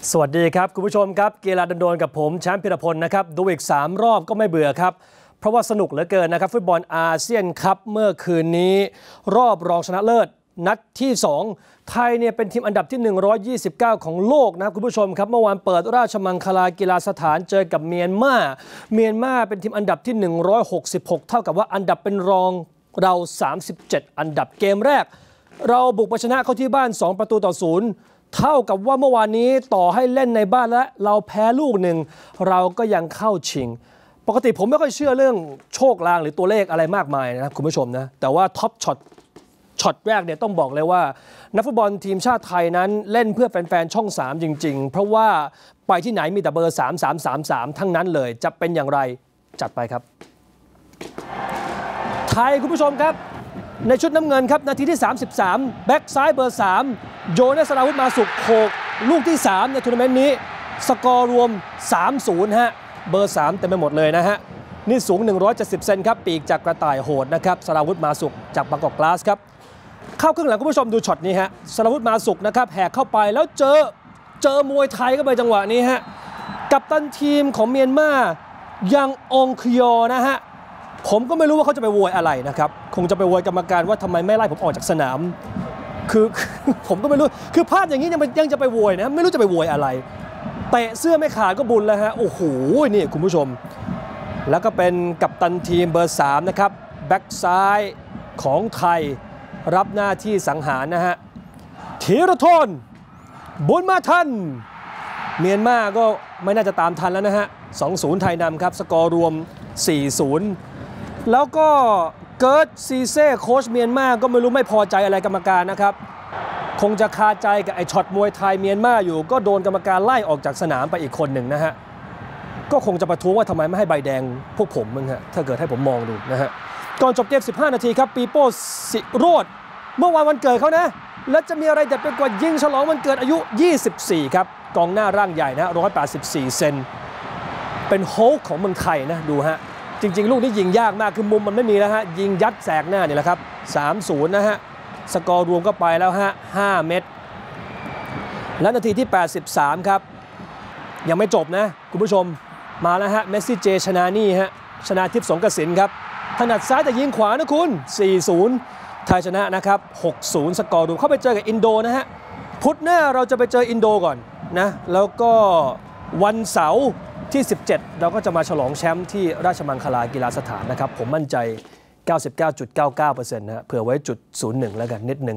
สวัสดีครับคุณผู้ชมครับกีฬาโดนกับผมแชมป์พิรพลนะครับดูอีก3รอบก็ไม่เบื่อครับเพราะว่าสนุกเหลือเกินนะครับฟุตบอลอาเซียนคัพเมื่อคืนนี้รอบรองชนะเลิศนัดที่2ไทยเนี่ยเป็นทีมอันดับที่129ของโลกนะครับคุณผู้ชมครับเมื่อวานเปิดราชมังคลากีฬาสถานเจอกับเมียนมาเป็นทีมอันดับที่166เท่ากับว่าอันดับเป็นรองเรา37อันดับเกมแรกเราบุกไปชนะเขาที่บ้าน2-0เท่ากับว่าเมื่อวานนี้ต่อให้เล่นในบ้านและเราแพ้ลูกหนึ่งเราก็ยังเข้าชิงปกติผมไม่ค่อยเชื่อเรื่องโชคลางหรือตัวเลขอะไรมากมายนะครับคุณผู้ชมนะแต่ว่าท็อปช็อตแรกเนี่ยต้องบอกเลยว่านักฟุตบอลทีมชาติไทยนั้นเล่นเพื่อแฟนๆช่อง3จริงๆเพราะว่าไปที่ไหนมีแต่เบอร์3333ทั้งนั้นเลยจะเป็นอย่างไรจัดไปครับไทยคุณผู้ชมครับในชุดน้ำเงินครับนาทีที่33แบ็กซ้ายเบอร์3โยเนส สราวุธมาสุขโขกลูกที่3ในทัวร์นาเมนต์นี้สกอร์รวม 3-0 ฮะเบอร์3เต็มไปหมดเลยนะฮะนี่สูง170เซนครับปีกจากกระต่ายโหดนะครับสราวุธมาสุขจากบางกอกกลาสครับเข้าครึ่งหลังคุณผู้ชมดูช็อตนี้ฮะสราวุธมาสุขนะครับแหกเข้าไปแล้วเจอมวยไทยเข้าไปจังหวะนี้ฮะกัปตันทีมของเมียนมายังองคยอนะฮะผมก็ไม่รู้ว่าเขาจะไปโวยอะไรนะครับคงจะไปโวยกรรมการว่าทำไมไม่ไล่ผมออกจากสนามคือผมก็ไม่รู้คือพลาดอย่างนี้ยังจะไปโวยนะไม่รู้จะไปโวยอะไรเตะเสื้อไม่ขาดก็บุญแล้วฮะโอ้โหนี่คุณผู้ชมแล้วก็เป็นกัปตันทีมเบอร์3นะครับแบ็กซ้ายของไทยรับหน้าที่สังหารนะฮะธีรทนบุญมาทันเมียนมาก็ไม่น่าจะตามทันแล้วนะฮะ 2-0 ไทยนำครับสกอร์รวม 4-0 แล้วก็เกิร์ตซีเซ่โค้ชเมียนมาก็ไม่รู้ไม่พอใจอะไรกรรมการนะครับคงจะคาใจกับไอ้ช็อตมวยไทยเมียนมาอยู่ก็โดนกรรมการไล่ออกจากสนามไปอีกคนหนึ่งนะฮะก็คงจะประท้วงว่าทำไมไม่ให้ใบแดงพวกผมมึงฮะถ้าเกิดให้ผมมองดูนะฮะก่อนจบเกม15นาทีครับปีโป้สิโรจน์เมื่อวันเกิดเขานะและจะมีอะไรเด็ดไปกว่ายิงฉลองวันเกิดอายุ24ครับกองหน้าร่างใหญ่นะ184เซนเป็นโฮลของเมืองไทยนะดูฮะจริงๆลูกนี้ยิงยากมากคือมุมมันไม่มีแล้วฮะยิงยัดแสกหน้านี่แหละครับ 3-0 นะฮะสกอร์รวมก็ไปแล้วฮะ5เม็ดและนาทีที่83ครับยังไม่จบนะคุณผู้ชมมาแล้วฮะเมสซี่เจชนานี่ฮะชนาทิพย์สงกสินครับถนัดซ้ายแต่ยิงขวานะคุณ 4-0 ไทยชนะนะครับ 6-0 สกอร์รวมเข้าไปเจอกับอินโดนะฮะพุธหน้าเราจะไปเจออินโดก่อนนะแล้วก็วันเสาร์ที่17เราก็จะมาฉลองแชมป์ที่ราชมังคลากีฬาสถานนะครับผมมั่นใจ 99.99% นะเผื่อไว้จุด01แล้วกันนิดนึง